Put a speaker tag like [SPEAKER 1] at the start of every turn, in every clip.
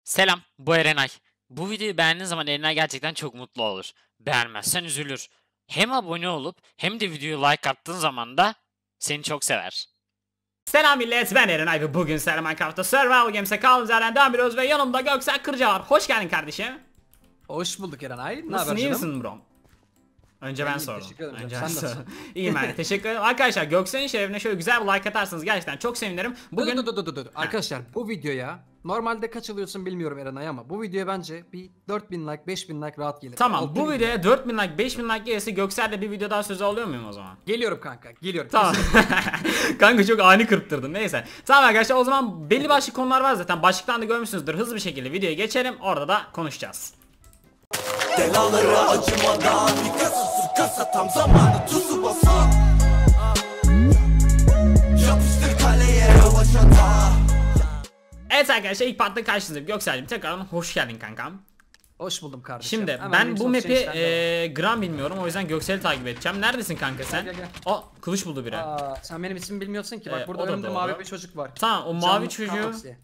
[SPEAKER 1] Selam, bu Erenay. Bu videoyu beğendiğin zaman Erenay gerçekten çok mutlu olur. Beğenmezsen üzülür. Hem abone olup hem de videoyu like attığın zaman da seni çok sever.
[SPEAKER 2] Selam millet, ben Erenay ve bugün sizlerle Minecraft'ta Survival Games'e kaldığımız yerden devam ediyoruz ve yanımda Göksel Kırca var. Hoş geldin kardeşim.
[SPEAKER 3] Hoş bulduk Erenay. Ne
[SPEAKER 2] Nasılsın,
[SPEAKER 3] haber
[SPEAKER 2] iyi
[SPEAKER 3] canım?
[SPEAKER 2] misin bro? Önce ben
[SPEAKER 3] iyiyim,
[SPEAKER 2] sordum.
[SPEAKER 3] teşekkür ederim.
[SPEAKER 2] Önce
[SPEAKER 3] Sen
[SPEAKER 2] ben
[SPEAKER 3] nasılsın?
[SPEAKER 2] sordum. İyiyim ben, teşekkür ederim. Arkadaşlar Göksel'in şerefine şöyle güzel bir like atarsanız gerçekten çok sevinirim. Bugün
[SPEAKER 3] Dur. Arkadaşlar bu videoya normalde kaç alıyorsun bilmiyorum Erenay ama bu videoya bence bir 4000 like 5000 like rahat gelir.
[SPEAKER 2] tamam,
[SPEAKER 3] 6000
[SPEAKER 2] bu videoya 4000 like 5000 like gelirse Göksel'le bir video daha sözü alıyor muyum o zaman?
[SPEAKER 3] Geliyorum kanka geliyorum.
[SPEAKER 2] Tamam. Kanka çok ani kırptırdın. Neyse. Tamam arkadaşlar, o zaman belli başlı konular var zaten. Başlıktan da görmüşsünüzdür. Hızlı bir şekilde videoya geçelim. Orada da konuşacağız.
[SPEAKER 4] Belaları acımadan bir kasası kasa tam zamanı tuzu basa. Yapıştır kaleye yavaş ata.
[SPEAKER 2] Evet arkadaşlar, ilk partta karşınızdayım. Göksel'cim tekrardan hoş geldin kankam.
[SPEAKER 3] Hoş buldum kardeşim.
[SPEAKER 2] Şimdi
[SPEAKER 3] Hemen
[SPEAKER 2] ben
[SPEAKER 3] Wings
[SPEAKER 2] bu
[SPEAKER 3] of
[SPEAKER 2] map'i
[SPEAKER 3] Change'den devam.
[SPEAKER 2] gram bilmiyorum, o yüzden Göksel'i takip edeceğim. Neredesin kanka sen?
[SPEAKER 3] Gel.
[SPEAKER 2] Aa, kılıç buldu biri.
[SPEAKER 3] Aa, sen benim ismimi bilmiyorsun ki. Bak burada
[SPEAKER 2] o da
[SPEAKER 3] önümde
[SPEAKER 2] doğru.
[SPEAKER 3] mavi bir çocuk var.
[SPEAKER 2] Tamam, o mavi
[SPEAKER 3] Canlı
[SPEAKER 2] çocuğu.
[SPEAKER 3] Carlos diye.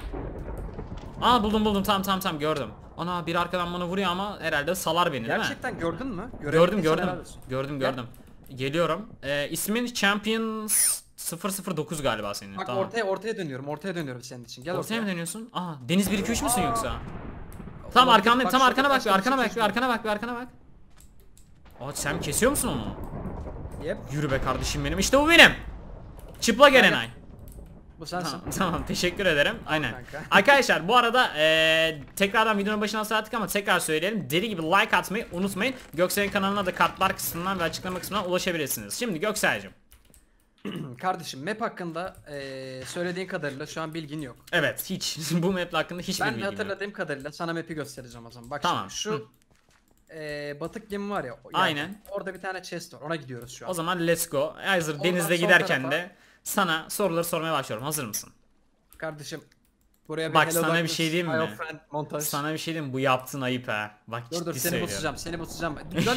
[SPEAKER 2] Aa, buldum, tamam gördüm. Ana, bir arkadan bana vuruyor ama herhalde salar beni değil mi?
[SPEAKER 3] Gerçekten gördün mü?
[SPEAKER 2] Gördüm.
[SPEAKER 3] helal olsun.
[SPEAKER 2] Gördüm. Geliyorum. İsmin Champions 009 galiba senin.
[SPEAKER 3] Bak
[SPEAKER 2] Tamam.
[SPEAKER 3] ortaya dönüyorum senin için. Gel
[SPEAKER 2] Ortaya mı
[SPEAKER 3] ortaya.
[SPEAKER 2] dönüyorsun? Aa, Deniz 1-2-3 müsün yoksa? Tamam, arkandayım. Tam arkana bak, arkana bak. Aa, sen kesiyor musun onu?
[SPEAKER 3] Yep.
[SPEAKER 2] Yürü be kardeşim benim. İşte bu benim. Çıplak Erenay.
[SPEAKER 3] Bu sensin.
[SPEAKER 2] Tamam, teşekkür ederim. Aynen.
[SPEAKER 3] kanka.
[SPEAKER 2] Arkadaşlar bu arada tekrardan videonun başına sardık ama tekrar söyleyelim. Deli gibi like atmayı unutmayın. Göksel'in kanalına da kartlar kısmından ve açıklama kısmından ulaşabilirsiniz. Şimdi Göksel'cim.
[SPEAKER 3] Kardeşim map hakkında söylediğin kadarıyla şu an bilgin yok.
[SPEAKER 2] Evet, hiç. Bu map hakkında hiçbir
[SPEAKER 3] Ben de
[SPEAKER 2] bilgim yok.
[SPEAKER 3] hatırladığım kadarıyla sana map'i göstereceğim o zaman. Bak
[SPEAKER 2] Tamam.
[SPEAKER 3] şimdi şu batık gemi var ya.
[SPEAKER 2] Aynen.
[SPEAKER 3] Orada bir tane chest var. Ona gidiyoruz şu an.
[SPEAKER 2] O zaman let's go. Hazır
[SPEAKER 3] Ondan
[SPEAKER 2] denizde
[SPEAKER 3] son
[SPEAKER 2] giderken
[SPEAKER 3] tarafa-
[SPEAKER 2] de sana soruları sormaya başlıyorum. Hazır mısın?
[SPEAKER 3] Kardeşim buraya bir
[SPEAKER 2] Bak,
[SPEAKER 3] hello
[SPEAKER 2] sana bir
[SPEAKER 3] darkness,
[SPEAKER 2] şey diyeyim
[SPEAKER 3] my
[SPEAKER 2] mi?
[SPEAKER 3] old friend montaj.
[SPEAKER 2] Sana bir şey diyeyim mi? Bu yaptığın ayıp ha. Bak,
[SPEAKER 3] Dur
[SPEAKER 2] ciddi
[SPEAKER 3] seni
[SPEAKER 2] söylüyorum.
[SPEAKER 3] buslayacağım.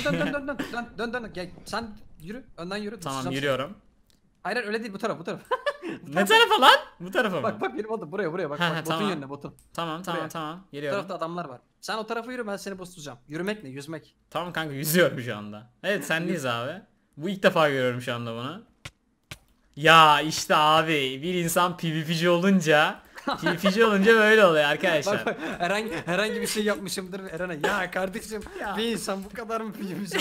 [SPEAKER 3] Dön. Gel sen yürü. Önden yürü.
[SPEAKER 2] Tamam,
[SPEAKER 3] buslayacağım
[SPEAKER 2] yürüyorum.
[SPEAKER 3] seni. Hayır öyle değil bu taraf.
[SPEAKER 2] Ne tarafa lan? Bu tarafa mı?
[SPEAKER 3] Bak benim oldu buraya bak.
[SPEAKER 2] Ha,
[SPEAKER 3] Botun
[SPEAKER 2] tamam.
[SPEAKER 3] yönüne botun.
[SPEAKER 2] Tamam.
[SPEAKER 3] Buraya. Bu
[SPEAKER 2] Geliyorum.
[SPEAKER 3] tarafta adamlar var. Sen o tarafa yürü ben seni buslayacağım. Yürümek ne? Yüzmek.
[SPEAKER 2] Tamam kanka, yüzüyorum şu anda. Evet, sendeyiz abi. Bu ilk defa görüyorum şu anda bunu. Ya işte abi, bir insan PvP'ci olunca böyle oluyor arkadaşlar.
[SPEAKER 3] Bak herhangi bir şey yapmışımdır Eren'e. Ya kardeşim
[SPEAKER 2] Ya.
[SPEAKER 3] bir insan bu kadar mı filmci?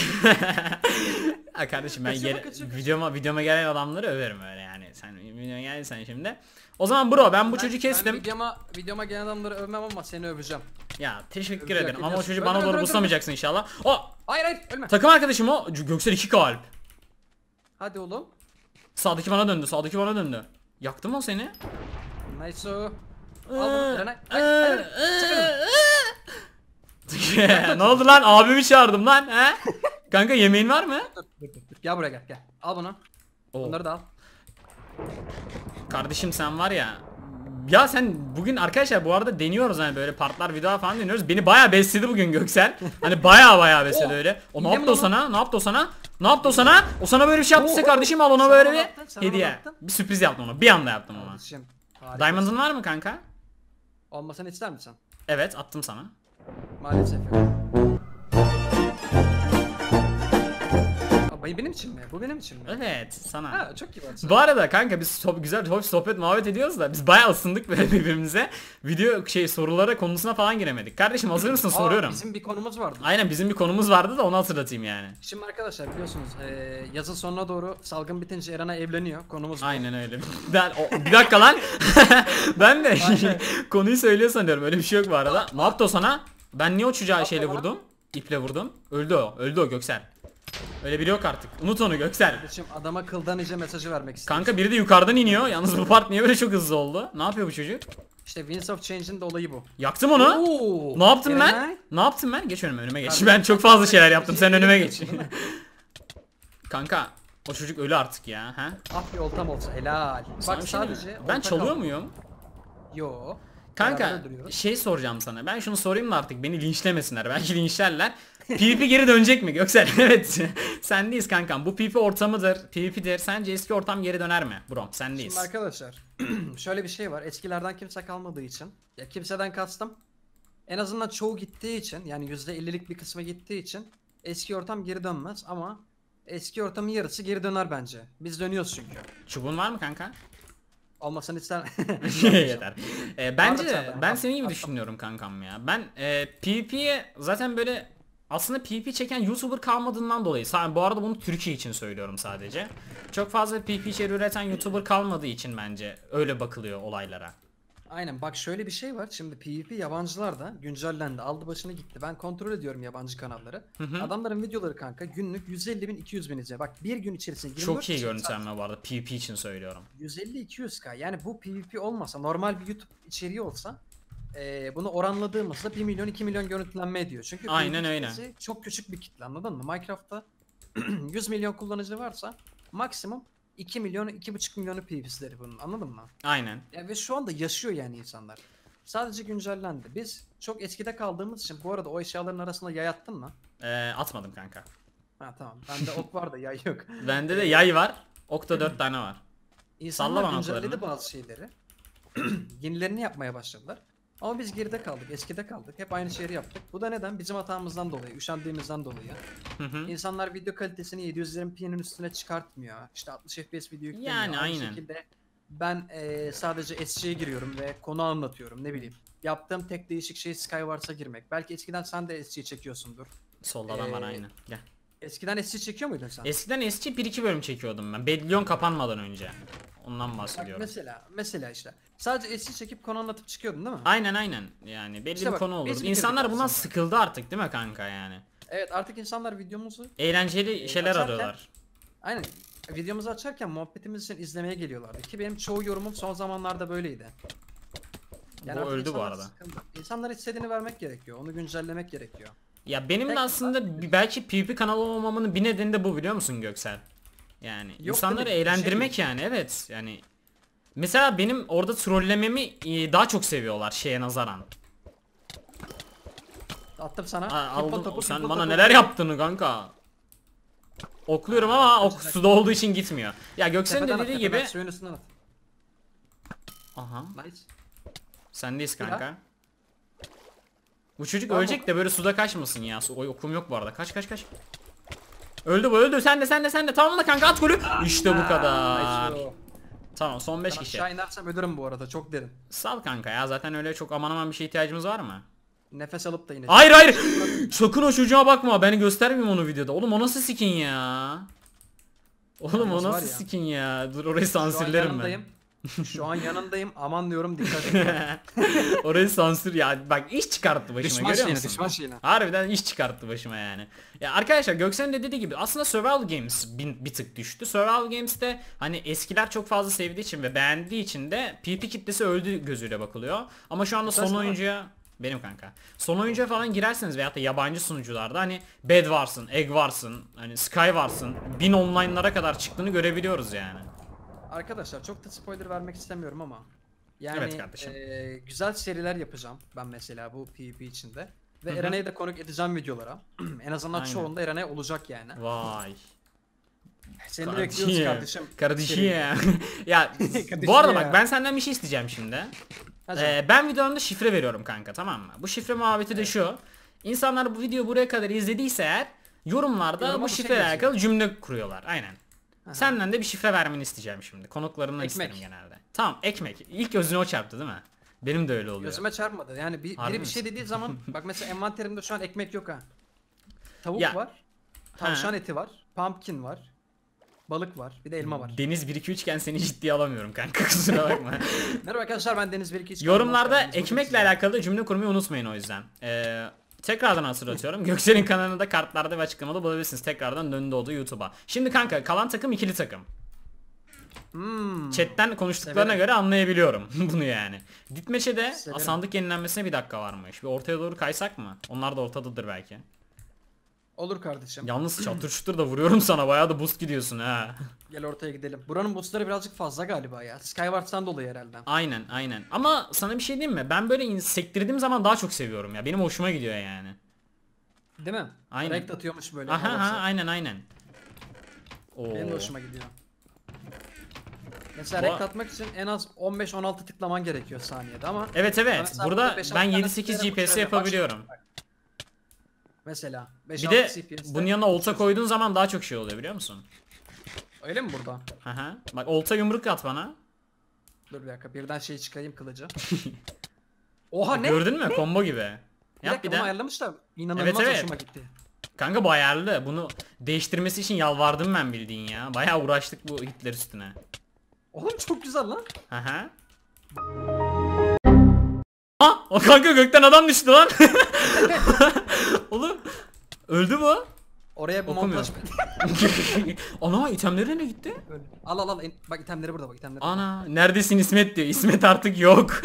[SPEAKER 2] Ha kardeşim, ben
[SPEAKER 3] Kaçıyor.
[SPEAKER 2] videoma gelen adamları överim öyle yani. Sen videoma gelsen şimdi. O zaman bro, ben bu çocuğu kestim.
[SPEAKER 3] Videoma gelen adamları övmem ama seni öveceğim.
[SPEAKER 2] Ya teşekkür
[SPEAKER 3] Öpüyor,
[SPEAKER 2] ederim ama o
[SPEAKER 3] biliyorsun.
[SPEAKER 2] çocuğu bana doğru
[SPEAKER 3] Öldür.
[SPEAKER 2] buslamayacaksın inşallah. O
[SPEAKER 3] Hayır ölme.
[SPEAKER 2] takım arkadaşım o. Göksel 2 kalp.
[SPEAKER 3] Hadi oğlum.
[SPEAKER 2] Sağdaki bana döndü. Yaktı mı o seni?
[SPEAKER 3] Nice o. Al bunu Eren'e. Hadi.
[SPEAKER 2] Ne oldu lan? Abimi çağırdım lan. He? Kanka, yemeğin var mı?
[SPEAKER 3] Dur. Gel buraya gel. Al bunu.
[SPEAKER 2] Oo.
[SPEAKER 3] Bunları da al.
[SPEAKER 2] Kardeşim sen var ya. Ya sen bugün arkadaşlar bu arada deniyoruz, hani böyle partlar video falan deniyoruz. Beni bayağı besledi bugün Göksel. Hani bayağı besledi öyle. O ne
[SPEAKER 3] İyi
[SPEAKER 2] yaptı
[SPEAKER 3] mi
[SPEAKER 2] o
[SPEAKER 3] lan?
[SPEAKER 2] sana? Ne yaptı o sana? O sana böyle bir şey yaptıysa kardeşim, al ona
[SPEAKER 3] Sana
[SPEAKER 2] böyle
[SPEAKER 3] ne
[SPEAKER 2] bir
[SPEAKER 3] yaptın? Sana ne
[SPEAKER 2] hediye.
[SPEAKER 3] yaptın?
[SPEAKER 2] Bir sürpriz yaptım ona. Bir anda yaptım ona.
[SPEAKER 3] Kardeşim. harikasın.
[SPEAKER 2] Diamond'ın var mı kanka?
[SPEAKER 3] Olmasını ister misin?
[SPEAKER 2] Evet, attım sana.
[SPEAKER 3] Maalesef yok. Benim için mi? Bu benim için mi?
[SPEAKER 2] Evet, sana.
[SPEAKER 3] Ha çok iyi baksana.
[SPEAKER 2] Bu arada kanka biz güzel hoş sohbet muhabbet ediyoruz da biz bayağı ısındık böyle birbirimize. Video sorulara konusuna falan giremedik. Kardeşim hazır mısın, soruyorum.
[SPEAKER 3] Bizim bir konumuz vardı.
[SPEAKER 2] Aynen, bizim bir konumuz vardı da onu hatırlatayım yani.
[SPEAKER 3] Şimdi arkadaşlar biliyorsunuz yazın sonuna doğru salgın bitince Eren'e evleniyor. Konumuz bu.
[SPEAKER 2] Aynen öyle. Bir dakika lan. Ben de konuyu söylüyor sanıyorum. Öyle bir şey yok bu arada. Ne yaptı o sana? Ben niye o çocuğa şeyle
[SPEAKER 3] bana?
[SPEAKER 2] vurdum? İple vurdum. Öldü o Göksel. Öyle biri yok artık. Unut onu Göksel.
[SPEAKER 3] Şimdi adama kıldan iyice mesajı vermek istiyorum.
[SPEAKER 2] Kanka, biri de yukarıdan iniyor. Yalnız bu part niye böyle çok hızlı oldu? Ne yapıyor bu çocuk?
[SPEAKER 3] İşte Winds of Change'in de olayı bu.
[SPEAKER 2] Yaktım onu.
[SPEAKER 3] Oo,
[SPEAKER 2] Ne yaptım ben?
[SPEAKER 3] Erenay.
[SPEAKER 2] Ne yaptım ben? Geç önüme geç.
[SPEAKER 3] Kardeşim,
[SPEAKER 2] Ben çok fazla şeyler yaptım. Sen önüme geç.
[SPEAKER 3] Değil mi?
[SPEAKER 2] Kanka, o çocuk ölü artık ya. Ha?
[SPEAKER 3] Ah bir oltam olsa helal.
[SPEAKER 2] Sana
[SPEAKER 3] Bak
[SPEAKER 2] bir şey diyeyim mi?
[SPEAKER 3] sadece
[SPEAKER 2] Ben
[SPEAKER 3] olta
[SPEAKER 2] çalıyor
[SPEAKER 3] kaldı.
[SPEAKER 2] muyum?
[SPEAKER 3] Yo.
[SPEAKER 2] Kanka
[SPEAKER 3] Beraber öldürüyoruz.
[SPEAKER 2] şey soracağım sana. Ben şunu sorayım da artık beni linçlemesinler. Belki linçlerler. PvP geri dönecek mi Göksel? Evet. Sendeyiz kankam. Bu PvP ortamıdır. PvP'dir. Sence eski ortam geri döner mi? Bro sendeyiz.
[SPEAKER 3] Şimdi arkadaşlar şöyle bir şey var. Eskilerden kimse kalmadığı için. Ya kimseden kastım. En azından çoğu gittiği için. Yani %50'lik bir kısmı gittiği için. Eski ortam geri dönmez ama eski ortamın yarısı geri döner bence. Biz dönüyoruz çünkü.
[SPEAKER 2] Çubuğun var mı kanka?
[SPEAKER 3] Olmasını ister.
[SPEAKER 2] Yeter. Bence
[SPEAKER 3] Arada
[SPEAKER 2] ben
[SPEAKER 3] tabii.
[SPEAKER 2] senin gibi
[SPEAKER 3] Hatta-
[SPEAKER 2] düşünüyorum kankam ya. Ben PvP'ye zaten böyle aslında PvP çeken YouTuber kalmadığından dolayı. Bu arada bunu Türkiye için söylüyorum sadece. Çok fazla PvP içeriği üreten YouTuber kalmadığı için bence öyle bakılıyor olaylara.
[SPEAKER 3] Aynen bak şöyle bir şey var. Şimdi PvP yabancılar da güncellendi. Aldı başını gitti. Ben kontrol ediyorum yabancı kanalları. Adamların videoları kanka günlük 150 bin 200 bin izle. Bak bir gün içerisinde 24
[SPEAKER 2] Çok iyi
[SPEAKER 3] kişi
[SPEAKER 2] görüntülenme bu arada PvP için söylüyorum.
[SPEAKER 3] 150-200k yani bu PvP olmasa normal bir YouTube içeriği olsa bunu oranladığımızda 1 milyon 2 milyon görüntülenme ediyor. Çünkü
[SPEAKER 2] Aynen
[SPEAKER 3] PvP
[SPEAKER 2] öyle.
[SPEAKER 3] kitlesi çok küçük bir kitle anladın mı? Minecraft'ta 100 milyon kullanıcı varsa maksimum 2 milyon 2,5 milyonu PvP'leri bunun anladın mı?
[SPEAKER 2] Aynen.
[SPEAKER 3] Ya ve şu anda yaşıyor yani insanlar. Sadece güncellendi. Biz çok eskide kaldığımız için bu arada o eşyaların arasında yay attın mı?
[SPEAKER 2] Atmadım kanka.
[SPEAKER 3] Ha tamam. Bende ok var da yay yok.
[SPEAKER 2] Bende de yay var. Okta 4 tane var.
[SPEAKER 3] İnsanlar
[SPEAKER 2] bana
[SPEAKER 3] güncelledi
[SPEAKER 2] oklarını.
[SPEAKER 3] bazı şeyleri. Yenilerini yapmaya başladılar. Ama biz geride kaldık, eskide kaldık. Hep aynı şeyleri yaptık. Bu da neden? Bizim hatamızdan dolayı, üşendiğimizden dolayı.
[SPEAKER 2] Hı hı. İnsanlar
[SPEAKER 3] Video kalitesini 720p'nin üstüne çıkartmıyor. İşte 60 FPS video yüklemiyor.
[SPEAKER 2] Yani
[SPEAKER 3] Aynı
[SPEAKER 2] aynen.
[SPEAKER 3] şekilde ben sadece SC'ye giriyorum ve konu anlatıyorum ne bileyim. Yaptığım tek değişik şey Skywars'a girmek. Belki eskiden sen de SC çekiyorsundur.
[SPEAKER 2] Solda adam var
[SPEAKER 3] Ee,
[SPEAKER 2] aynı. Gel.
[SPEAKER 3] Eskiden SC çekiyor muydun sen?
[SPEAKER 2] Eskiden SC 1-2 bölüm çekiyordum ben. Bedlion kapanmadan önce. Ondan
[SPEAKER 3] Bak
[SPEAKER 2] bahsediyorum.
[SPEAKER 3] mesela işte. Sadece SC çekip konu anlatıp çıkıyordun değil mi?
[SPEAKER 2] Aynen. Yani belli
[SPEAKER 3] İşte
[SPEAKER 2] bir
[SPEAKER 3] bak,
[SPEAKER 2] konu
[SPEAKER 3] biz
[SPEAKER 2] olur.
[SPEAKER 3] bitirdik
[SPEAKER 2] İnsanlar bundan
[SPEAKER 3] aslında.
[SPEAKER 2] sıkıldı artık değil mi kanka yani?
[SPEAKER 3] Evet artık insanlar videomuzu
[SPEAKER 2] Eğlenceli şeyler
[SPEAKER 3] açarken-
[SPEAKER 2] arıyorlar.
[SPEAKER 3] aynen videomuzu açarken muhabbetimiz için izlemeye geliyorlardı ki benim çoğu yorumum son zamanlarda böyleydi.
[SPEAKER 2] Bu
[SPEAKER 3] artık
[SPEAKER 2] öldü bu
[SPEAKER 3] insanlar
[SPEAKER 2] arada.
[SPEAKER 3] sıkıldı. İnsanlar istediğini vermek gerekiyor. Onu güncellemek gerekiyor.
[SPEAKER 2] Ya benim de
[SPEAKER 3] Tek-
[SPEAKER 2] aslında belki PvP kanalı olmamamın bir nedeni de bu biliyor musun Göksel? Yani insanları
[SPEAKER 3] değil mi?
[SPEAKER 2] eğlendirmek yani evet yani. Mesela benim orada trollememi daha çok seviyorlar şeye nazaran.
[SPEAKER 3] Attım sana.
[SPEAKER 2] Aldın,
[SPEAKER 3] topu,
[SPEAKER 2] sen
[SPEAKER 3] hippo
[SPEAKER 2] bana
[SPEAKER 3] topu.
[SPEAKER 2] neler yaptın kanka? Okluyorum ama ok suda olduğu için gitmiyor. Ya Göksel'in de
[SPEAKER 3] Tepeden at,
[SPEAKER 2] dediği
[SPEAKER 3] tepeden,
[SPEAKER 2] gibi.
[SPEAKER 3] suyun üstünden at.
[SPEAKER 2] Aha.
[SPEAKER 3] Nice.
[SPEAKER 2] Sendeyiz
[SPEAKER 3] Bir
[SPEAKER 2] kanka. Bu çocuk
[SPEAKER 3] Var mı?
[SPEAKER 2] ölecek de böyle suda kaçmasın ya. Okum yok bu arada. Kaç. Öldü bu öldü. Sen de. Tamam da kanka at golü. İşte bu kadar.
[SPEAKER 3] Nice.
[SPEAKER 2] Tamam son 5
[SPEAKER 3] Ben
[SPEAKER 2] kişi.
[SPEAKER 3] aşağı inersem ölürüm bu arada çok derin.
[SPEAKER 2] Sal kanka ya. Zaten öyle çok aman aman bir şeye ihtiyacımız var mı?
[SPEAKER 3] Nefes alıp da ineceğim.
[SPEAKER 2] Hayır. Sakın o çocuğa bakma. Beni göstermeyeyim onu videoda. Oğlum o nasıl skin ya? Oğlum o
[SPEAKER 3] Yalnız var
[SPEAKER 2] nasıl
[SPEAKER 3] ya.
[SPEAKER 2] skin ya? Dur orayı
[SPEAKER 3] Şu an
[SPEAKER 2] sansürlerim ben.
[SPEAKER 3] yanındayım. Şu an yanındayım. Aman diyorum dikkat et.
[SPEAKER 2] Orayı sansür ya. Bak iş çıkarttı başıma
[SPEAKER 3] Düşman
[SPEAKER 2] görüyor
[SPEAKER 3] şeyine,
[SPEAKER 2] musun?
[SPEAKER 3] düşman şeyine.
[SPEAKER 2] Harbiden iş çıkarttı başıma yani. Ya arkadaşlar Göksel'in de dediği gibi aslında Survival Games bir tık düştü. Survival Games'te hani eskiler çok fazla sevdiği için ve beğendiği için de PvP kitlesi öldü gözüyle bakılıyor. Ama şu anda son
[SPEAKER 3] Sensin
[SPEAKER 2] oyuncuya benim kanka. Son oyuncuya falan girerseniz veyahut da yabancı sunucularda hani Bed varsın, Egg varsın, hani Sky varsın, 1000 online'lara kadar çıktığını görebiliyoruz yani.
[SPEAKER 3] Arkadaşlar çok da spoiler vermek istemiyorum ama yani
[SPEAKER 2] Evet kardeşim.
[SPEAKER 3] güzel seriler yapacağım ben mesela bu PvP içinde ve
[SPEAKER 2] Hı hı.
[SPEAKER 3] Erena'yı da konuk edeceğim videolara. En azından
[SPEAKER 2] Aynen.
[SPEAKER 3] çoğunda Erenay olacak yani.
[SPEAKER 2] Vay.
[SPEAKER 3] Seni de bekliyoruz kardeşim.
[SPEAKER 2] Kardeşim ya. Ya
[SPEAKER 3] Kardeşim
[SPEAKER 2] bu arada
[SPEAKER 3] ya.
[SPEAKER 2] bak ben senden bir şey isteyeceğim şimdi.
[SPEAKER 3] Hadi.
[SPEAKER 2] Ben videomda şifre veriyorum kanka tamam mı? Bu şifre muhabbeti de şu. İnsanlar bu videoyu buraya kadar izlediyse eğer yorumlarda
[SPEAKER 3] Yoruma
[SPEAKER 2] bu
[SPEAKER 3] bir şey
[SPEAKER 2] şifreyle
[SPEAKER 3] yazıyor.
[SPEAKER 2] alakalı cümle kuruyorlar. Aynen.
[SPEAKER 3] Aha.
[SPEAKER 2] Senden de bir şifre vermeni isteyeceğim şimdi. Konuklarımdan
[SPEAKER 3] Ekmek.
[SPEAKER 2] isterim genelde. Tamam ekmek. İlk gözüne o çarptı değil mi? Benim de öyle oluyor.
[SPEAKER 3] Gözüme çarpmadı. Yani
[SPEAKER 2] Harbi
[SPEAKER 3] biri bir şey
[SPEAKER 2] misin?
[SPEAKER 3] dediği zaman bak mesela envanterimde şu an ekmek yok ha. Tavuk
[SPEAKER 2] Ya.
[SPEAKER 3] var. Tavşan eti var. Pumpkin var. Balık var. Bir de elma var.
[SPEAKER 2] Deniz 1-2-3 iken seni ciddiye alamıyorum kanka kusura bakma.
[SPEAKER 3] Merhaba arkadaşlar ben Deniz Berk.
[SPEAKER 2] Yorumlarda ekmekle alakalı cümle kurmayı unutmayın o yüzden. Tekrardan hatırlatıyorum. Göksel'in kanalında kartlarda ve açıklamada bulabilirsiniz. Tekrardan döndü oldu YouTube'a. Şimdi kanka kalan takım ikili takım. Chat'ten konuştuklarına
[SPEAKER 3] Severim.
[SPEAKER 2] göre anlayabiliyorum bunu yani. Ditmeç'e de
[SPEAKER 3] Severim.
[SPEAKER 2] sandık yenilenmesine bir dakika varmış. Bir ortaya doğru kaysak mı? Onlar da ortadadır belki.
[SPEAKER 3] Olur kardeşim.
[SPEAKER 2] Yalnız çatır çutur da vuruyorum sana, bayağı da boost gidiyorsun ha.
[SPEAKER 3] Gel ortaya gidelim. Buranın boostları birazcık fazla galiba ya. Skyward'dan dolayı herhalde.
[SPEAKER 2] Aynen. Ama sana bir şey diyeyim mi? Ben böyle sektirdiğim zaman daha çok seviyorum ya. Benim hoşuma gidiyor yani.
[SPEAKER 3] Değil mi?
[SPEAKER 2] Aynen.
[SPEAKER 3] Rekt atıyormuş böyle.
[SPEAKER 2] Aha
[SPEAKER 3] havası.
[SPEAKER 2] aynen. Oo.
[SPEAKER 3] Benim de hoşuma gidiyor. Mesela
[SPEAKER 2] Bu-
[SPEAKER 3] rekt atmak için en az 15-16 tıklaman gerekiyor saniyede ama
[SPEAKER 2] Evet.
[SPEAKER 3] mesela
[SPEAKER 2] Burada
[SPEAKER 3] beş, altı
[SPEAKER 2] ben
[SPEAKER 3] tane
[SPEAKER 2] 7-8
[SPEAKER 3] tıklayarak
[SPEAKER 2] GPS
[SPEAKER 3] şöyle
[SPEAKER 2] yapabiliyorum.
[SPEAKER 3] mesela
[SPEAKER 2] Bir
[SPEAKER 3] 5-6
[SPEAKER 2] de
[SPEAKER 3] CPS'te
[SPEAKER 2] bunun yanına olta koyduğun zaman daha çok şey oluyor, biliyor musun?
[SPEAKER 3] Öyle mi burada?
[SPEAKER 2] Aha. Bak, olta yumruk at bana.
[SPEAKER 3] Dur bir dakika birden şey çıkarayım kılıcı. Oha ne?
[SPEAKER 2] Gördün mü? Combo gibi.
[SPEAKER 3] Bir
[SPEAKER 2] Yap
[SPEAKER 3] dakika
[SPEAKER 2] bir
[SPEAKER 3] bunu
[SPEAKER 2] de.
[SPEAKER 3] ayarlamışlar. İnanılmaz
[SPEAKER 2] Evet.
[SPEAKER 3] hoşuma gitti.
[SPEAKER 2] Kanka bu ayarlı. Bunu değiştirmesi için yalvardım ben, bildiğin ya. Bayağı uğraştık bu hitler üstüne.
[SPEAKER 3] Oğlum çok güzel lan.
[SPEAKER 2] Aha. Ha! O kanka gökten adam düştü lan. Oğlum. Öldü bu.
[SPEAKER 3] Oraya bir
[SPEAKER 2] Okumuyor.
[SPEAKER 3] montaj...
[SPEAKER 2] Ana, itemleri ne gitti?
[SPEAKER 3] Öyle. Al. Bak itemleri burada bak itemleri.
[SPEAKER 2] Ana, neredesin İsmet diyor. İsmet artık yok.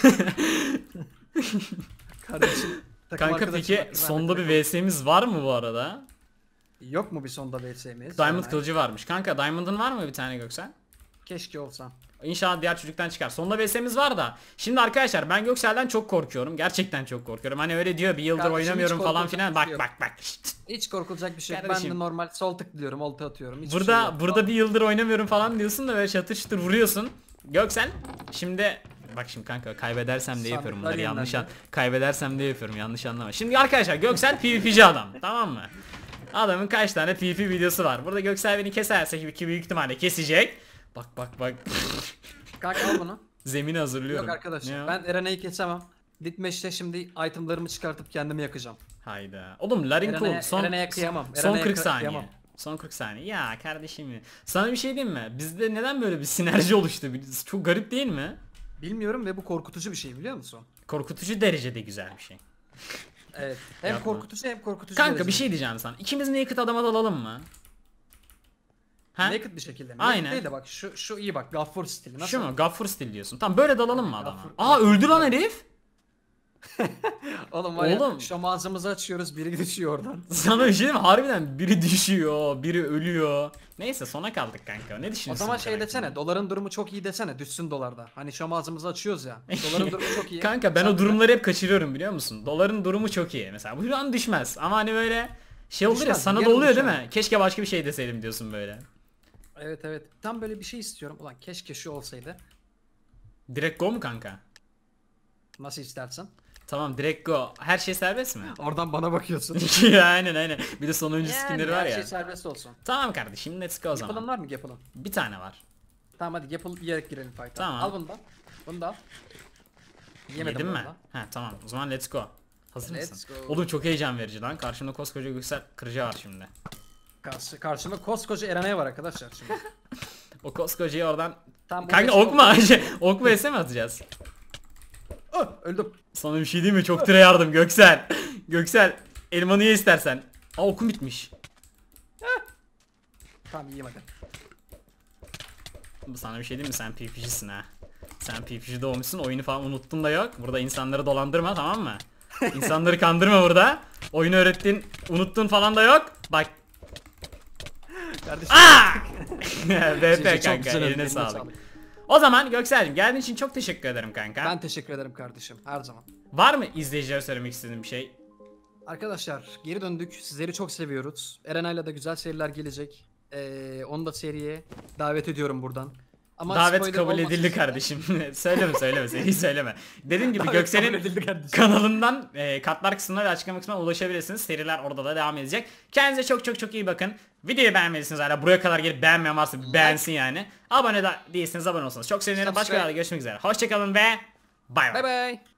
[SPEAKER 3] Kardeşim. takım
[SPEAKER 2] Kanka
[SPEAKER 3] arkadaşım
[SPEAKER 2] peki
[SPEAKER 3] bak,
[SPEAKER 2] sonda
[SPEAKER 3] ben-
[SPEAKER 2] bir VS'miz var mı bu arada?
[SPEAKER 3] Yok mu bir sonda VS'miz?
[SPEAKER 2] Diamond
[SPEAKER 3] Yani
[SPEAKER 2] kılıcı varmış. Kanka Diamond'ın var mı bir tane Göksel?
[SPEAKER 3] keşke olsa.
[SPEAKER 2] İnşallah diğer çocuktan çıkar. Sonda VS'miz var da. Şimdi arkadaşlar ben Göksel'den çok korkuyorum. Gerçekten çok korkuyorum. Hani öyle diyor, bir yıldır
[SPEAKER 3] Kardeşim,
[SPEAKER 2] oynamıyorum
[SPEAKER 3] hiç
[SPEAKER 2] falan
[SPEAKER 3] korkulacak
[SPEAKER 2] filan.
[SPEAKER 3] bir
[SPEAKER 2] Bak
[SPEAKER 3] şey yok.
[SPEAKER 2] bak. Şşt.
[SPEAKER 3] Hiç korkulacak bir şey yok. Ben
[SPEAKER 2] Kardeşim.
[SPEAKER 3] de normal sol tıklıyorum, olta atıyorum. Hiçbir
[SPEAKER 2] Burada
[SPEAKER 3] şey yok.
[SPEAKER 2] burada bir yıldır oynamıyorum falan diyorsun da böyle çatır çatır vuruyorsun. Göksel şimdi bak, şimdi kanka kaybedersem de yapıyorum bunları,
[SPEAKER 3] Sandıklar
[SPEAKER 2] yanlış
[SPEAKER 3] yenilendi.
[SPEAKER 2] kaybedersem de yapıyorum, yanlış anlama. Şimdi arkadaşlar Göksel PvP'ci adam, tamam mı? Adamın kaç tane PvP videosu var. Burada Göksel beni keserse ki büyük ihtimalle kesecek. Bak.
[SPEAKER 3] Kanka al bunu.
[SPEAKER 2] Zemini hazırlıyorum.
[SPEAKER 3] Yok arkadaşlar
[SPEAKER 2] Ne o?
[SPEAKER 3] ben Erena'yı kesemem. Ditmeş'te şimdi itemlarımı çıkartıp kendimi yakacağım.
[SPEAKER 2] Hayda. Oğlum Larin cool.
[SPEAKER 3] Erena'ya kıyamam.
[SPEAKER 2] Son
[SPEAKER 3] Erena'ya
[SPEAKER 2] 40 saniye.
[SPEAKER 3] kıyamam.
[SPEAKER 2] Son 40 saniye. Ya kardeşim ya. Sana bir şey diyeyim mi? Bizde neden böyle bir sinerji oluştu? Çok garip değil mi?
[SPEAKER 3] Bilmiyorum ve bu korkutucu bir şey biliyor musun?
[SPEAKER 2] Korkutucu derecede güzel bir şey.
[SPEAKER 3] Evet. Hem
[SPEAKER 2] Yapma.
[SPEAKER 3] korkutucu hem korkutucu.
[SPEAKER 2] Kanka bir
[SPEAKER 3] derecede.
[SPEAKER 2] şey diyeceğim sana. İkimiz naked adama dalalım mı? Ha?
[SPEAKER 3] Naked bir şekilde.
[SPEAKER 2] Aynen.
[SPEAKER 3] Naked değil de bak şu iyi bak Gaffur stili. Nasıl?
[SPEAKER 2] Şu mu? Gaffur stil diyorsun. Tamam, böyle dalalım mı adama?
[SPEAKER 3] Gaffur-
[SPEAKER 2] Aa, öldü lan herif.
[SPEAKER 3] Oğlum var ya
[SPEAKER 2] Oğlum.
[SPEAKER 3] şu ağzımızı açıyoruz biri düşüyor oradan.
[SPEAKER 2] Sana bir şey diyeyim mi? Harbiden biri düşüyor, biri ölüyor. Neyse, sona kaldık kanka. Ne
[SPEAKER 3] O
[SPEAKER 2] düşünüyorsun?
[SPEAKER 3] zaman
[SPEAKER 2] bu
[SPEAKER 3] şey
[SPEAKER 2] konu
[SPEAKER 3] desene
[SPEAKER 2] hakkında?
[SPEAKER 3] doların durumu çok iyi desene düşsün dolarda. Hani şu ağzımızı açıyoruz ya. Doların durumu çok iyi.
[SPEAKER 2] Kanka ben
[SPEAKER 3] Sen
[SPEAKER 2] o
[SPEAKER 3] de-
[SPEAKER 2] durumları hep kaçırıyorum, biliyor musun? Doların durumu çok iyi. Mesela bu an düşmez ama hani böyle şey olur ya,
[SPEAKER 3] Düşmez,
[SPEAKER 2] sana da
[SPEAKER 3] yarın
[SPEAKER 2] oluyor değil
[SPEAKER 3] düşer.
[SPEAKER 2] mi? Keşke başka bir şey deseydim diyorsun böyle.
[SPEAKER 3] Evet. Tam böyle bir şey istiyorum. Ulan keşke şu olsaydı.
[SPEAKER 2] Direkt go mu kanka?
[SPEAKER 3] Nasıl istersen.
[SPEAKER 2] Tamam, direkt go. Her şey serbest mi?
[SPEAKER 3] Oradan bana bakıyorsun.
[SPEAKER 2] aynen. Bir de sonuncu skinleri var
[SPEAKER 3] her
[SPEAKER 2] ya.
[SPEAKER 3] şey serbest olsun.
[SPEAKER 2] Tamam kardeşim, let's go o
[SPEAKER 3] Yapalım
[SPEAKER 2] zaman.
[SPEAKER 3] var mı yapalım?
[SPEAKER 2] Bir tane var.
[SPEAKER 3] Tamam hadi yapılıp yiyerek girelim fight'a.
[SPEAKER 2] Tamam.
[SPEAKER 3] Al bunu da. Bunu da al. Yemedim
[SPEAKER 2] Yedin
[SPEAKER 3] bunu
[SPEAKER 2] mi?
[SPEAKER 3] da.
[SPEAKER 2] Ha tamam, o zaman let's go. Hazır
[SPEAKER 3] Let's
[SPEAKER 2] mısın?
[SPEAKER 3] go.
[SPEAKER 2] Oğlum çok heyecan verici lan. Karşımda koskoca Göksel Kırıcı var şimdi.
[SPEAKER 3] Karşımda koskoca Erenay var arkadaşlar şimdi.
[SPEAKER 2] O koskocayı oradan...
[SPEAKER 3] Tam bu
[SPEAKER 2] Kanka
[SPEAKER 3] beş
[SPEAKER 2] ok mu? Ok mu ese mi atacağız?
[SPEAKER 3] Oh, öldüm.
[SPEAKER 2] Sana bir şey diyeyim mi? Çok tire yardım Göksel. Göksel, elmanı ye istersen. Aa, okum bitmiş.
[SPEAKER 3] Tamam yiyeyim hadi.
[SPEAKER 2] Sana bir şey diyeyim mi? Sen PvP'cisin ha. Sen PvP'ci doğmuşsun, oyunu falan unuttun da yok. Burada insanları dolandırma, tamam mı? İnsanları kandırma burada. Oyunu öğrettin, unuttun falan da yok. Bak.
[SPEAKER 3] Kardeşim.
[SPEAKER 2] BP
[SPEAKER 3] Çok
[SPEAKER 2] kanka,
[SPEAKER 3] güzel,
[SPEAKER 2] eline sağlık. O zaman Göksel'cim, geldiğin için çok teşekkür ederim kanka.
[SPEAKER 3] Ben teşekkür ederim kardeşim her zaman.
[SPEAKER 2] Var mı izleyicilere söylemek istediğin bir şey?
[SPEAKER 3] Arkadaşlar geri döndük. Sizleri çok seviyoruz. Erenay'la da güzel seriler gelecek. Onu da seriye davet ediyorum buradan. Ama
[SPEAKER 2] Davet
[SPEAKER 3] spoiler
[SPEAKER 2] kabul
[SPEAKER 3] olmasın
[SPEAKER 2] edildi
[SPEAKER 3] size.
[SPEAKER 2] kardeşim. söyleme seni söyleme. Dediğim gibi
[SPEAKER 3] Davet kabul
[SPEAKER 2] Göksel'in
[SPEAKER 3] edildi kardeşim.
[SPEAKER 2] kanalından katlar kısmına ve açıklama kısmına ulaşabilirsiniz. Seriler orada da devam edecek. Kendinize çok iyi bakın. Videoyu beğenmelisiniz hala. Buraya kadar gelip beğenmeyen varsa bir beğensin yani. Abone değilseniz abone olsanız çok sevinirim. Başka
[SPEAKER 3] Subscribe.
[SPEAKER 2] videoda görüşmek üzere. Hoşçakalın ve bay bay.
[SPEAKER 3] Bye bye.